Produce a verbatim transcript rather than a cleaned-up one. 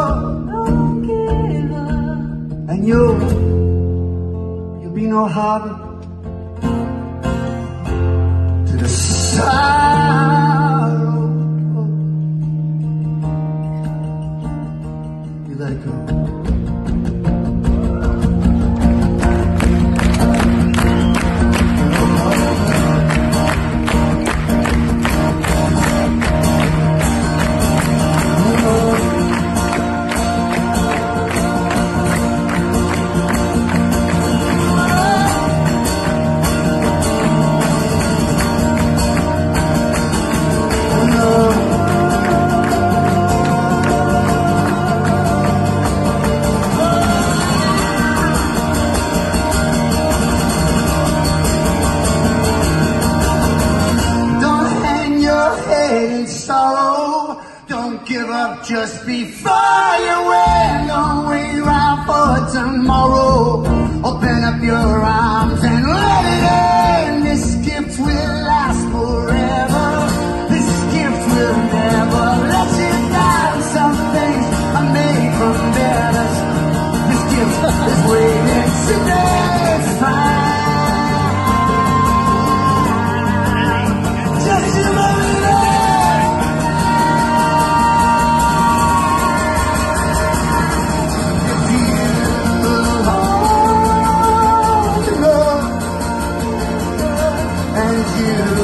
Don't give up. And you'll, you'll be no hobby to the sorrow. You let it go. Sorrow, don't give up just before you win. Don't wait around for tomorrow. Open up your arms and let it in. This gift will last forever. This gift will never let you down. Some things are made from betters. This gift is waiting today. It's fine. Just a moment. You